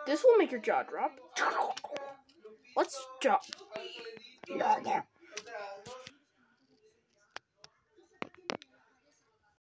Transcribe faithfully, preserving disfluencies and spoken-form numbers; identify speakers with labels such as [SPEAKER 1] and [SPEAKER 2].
[SPEAKER 1] This will make your jaw drop. Let's jump.